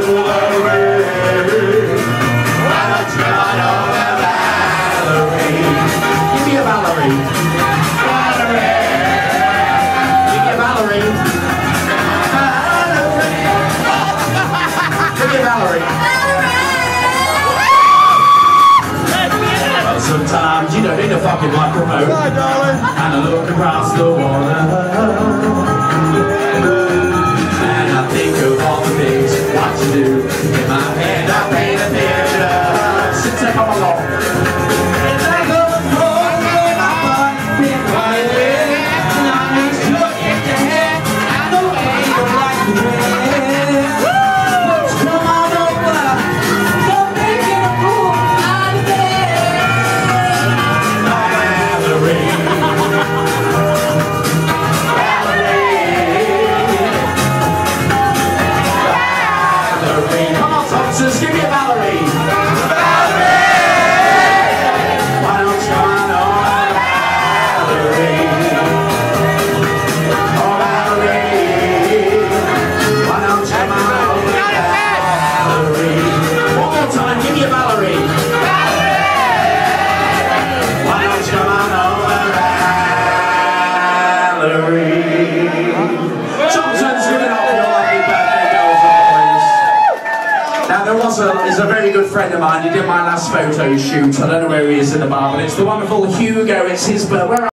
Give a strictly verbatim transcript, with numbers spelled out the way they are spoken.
Valerie. Why don't you run over Valerie? Give me a Valerie. Valerie. Give me a Valerie. Valerie. Give me a Valerie. Well, sometimes you don't need a fucking microphone. Hi, darling. And I look across the water. And I think of all the things what to do. In my head I paint a picture. Sit there, come along. It's like a road in my heart, been right there. And I make sure you get your head out the way you like to wear. Let's come on over. Stop making a fool out of there. Valerie. Come on, Thompsons, give me a Valerie. Valerie! Why don't you run over Valerie? Oh, Valerie. Why don't you run over Valerie? One more time, give me a Valerie. Valerie! Why don't you run over Valerie? Thompsons, give it up for your lovely birthday girls and boys. Now there was a, is a very good friend of mine, he did my last photo shoot, I don't know where he is in the bar, but it's the wonderful Hugo, it's his birthday.